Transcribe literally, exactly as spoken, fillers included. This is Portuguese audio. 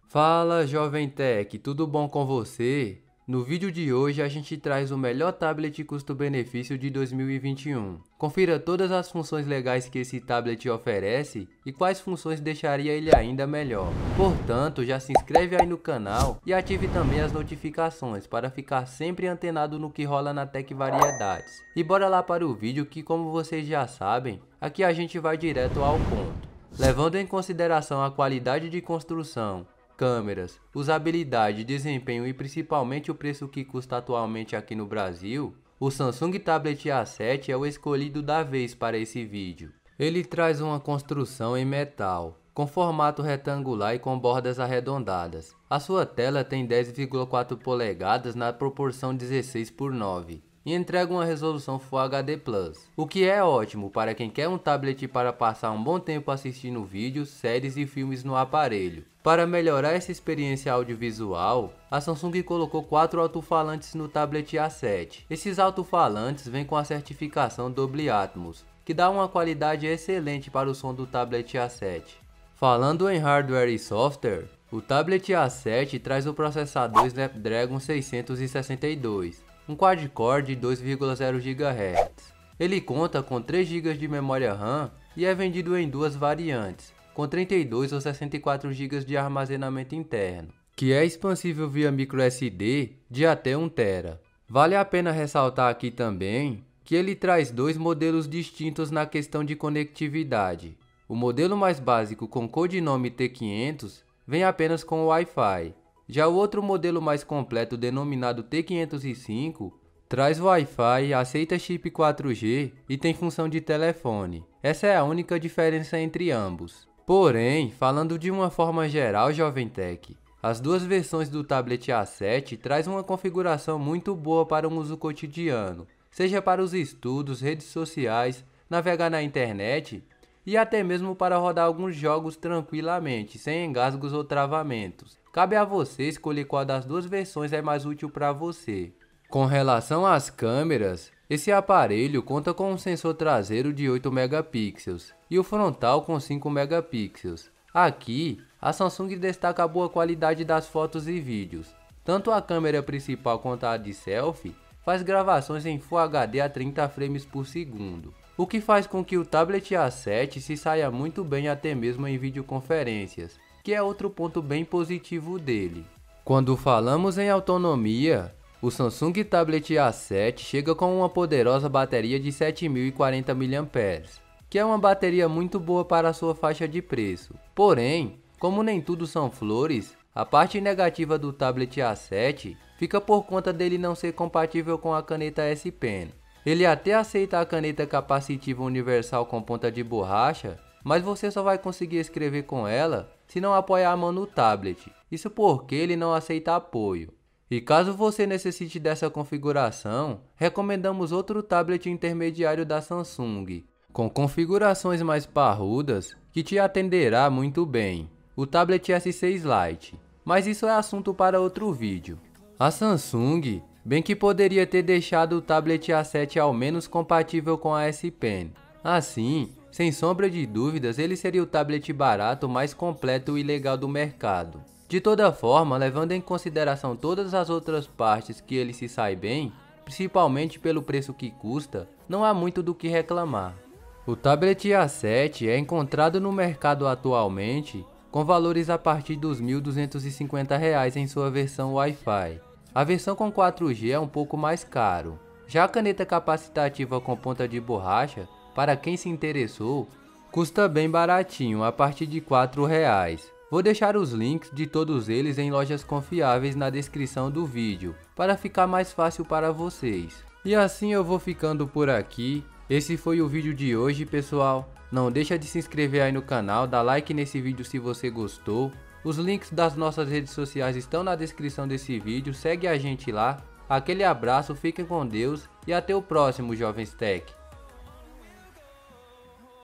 Fala Jovem Tech, tudo bom com você? No vídeo de hoje a gente traz o melhor tablet custo-benefício de dois mil e vinte e um. Confira todas as funções legais que esse tablet oferece e quais funções deixaria ele ainda melhor. Portanto, já se inscreve aí no canal e ative também as notificações para ficar sempre antenado no que rola na Tech Variedades. E bora lá para o vídeo que, como vocês já sabem, aqui a gente vai direto ao ponto. Levando em consideração a qualidade de construção, câmeras, usabilidade, desempenho e principalmente o preço que custa atualmente aqui no Brasil, o Samsung Tablet A sete é o escolhido da vez para esse vídeo. Ele traz uma construção em metal, com formato retangular e com bordas arredondadas. A sua tela tem dez vírgula quatro polegadas na proporção dezesseis por nove. E entrega uma resolução Full H D plus, o que é ótimo para quem quer um tablet para passar um bom tempo assistindo vídeos, séries e filmes no aparelho. Para melhorar essa experiência audiovisual, a Samsung colocou quatro alto-falantes no tablet A sete. Esses alto-falantes vêm com a certificação Dolby Atmos, que dá uma qualidade excelente para o som do tablet A sete. Falando em hardware e software, o tablet A sete traz o processador Snapdragon seiscentos e sessenta e dois. Um quad-core de dois vírgula zero gigahertz. Ele conta com três gigas de memória RAM e é vendido em duas variantes, com trinta e dois ou sessenta e quatro gigas de armazenamento interno, que é expansível via microSD de até um tera. Vale a pena ressaltar aqui também que ele traz dois modelos distintos na questão de conectividade. O modelo mais básico com codinome T quinhentos vem apenas com o Wi-Fi. Já o outro modelo mais completo, denominado T quinhentos e cinco, traz Wi-Fi, aceita chip quatro G e tem função de telefone. Essa é a única diferença entre ambos. Porém, falando de uma forma geral, Jovem Tech, as duas versões do tablet A sete trazem uma configuração muito boa para um uso cotidiano, seja para os estudos, redes sociais, navegar na internet e até mesmo para rodar alguns jogos tranquilamente, sem engasgos ou travamentos. Cabe a você escolher qual das duas versões é mais útil para você. Com relação às câmeras, esse aparelho conta com um sensor traseiro de oito megapixels e o frontal com cinco megapixels. Aqui, a Samsung destaca a boa qualidade das fotos e vídeos. Tanto a câmera principal quanto a de selfie faz gravações em Full H D a trinta frames por segundo, o que faz com que o tablet A sete se saia muito bem até mesmo em videoconferências, que é outro ponto bem positivo dele. Quando falamos em autonomia, o Samsung Tablet A sete chega com uma poderosa bateria de sete mil e quarenta miliampères-hora, que é uma bateria muito boa para a sua faixa de preço. Porém, como nem tudo são flores, a parte negativa do Tablet A sete fica por conta dele não ser compatível com a caneta S Pen. Ele até aceita a caneta capacitiva universal com ponta de borracha, mas você só vai conseguir escrever com ela se não apoiar a mão no tablet, isso porque ele não aceita apoio. E caso você necessite dessa configuração, recomendamos outro tablet intermediário da Samsung, com configurações mais parrudas, que te atenderá muito bem, o Tablet S seis Lite, mas isso é assunto para outro vídeo. A Samsung, bem que poderia ter deixado o Tablet A sete ao menos compatível com a S Pen. Assim, sem sombra de dúvidas, ele seria o tablet barato mais completo e legal do mercado. De toda forma, levando em consideração todas as outras partes que ele se sai bem, principalmente pelo preço que custa, não há muito do que reclamar. O tablet A sete é encontrado no mercado atualmente com valores a partir dos mil duzentos e cinquenta reais em sua versão Wi-Fi. A versão com quatro G é um pouco mais caro. Já a caneta capacitativa com ponta de borracha, para quem se interessou, custa bem baratinho, a partir de quatro reais. Vou deixar os links de todos eles em lojas confiáveis na descrição do vídeo, para ficar mais fácil para vocês. E assim eu vou ficando por aqui. Esse foi o vídeo de hoje, pessoal. Não deixa de se inscrever aí no canal, dá like nesse vídeo se você gostou. Os links das nossas redes sociais estão na descrição desse vídeo, segue a gente lá. Aquele abraço, fiquem com Deus e até o próximo, Jovens Tech.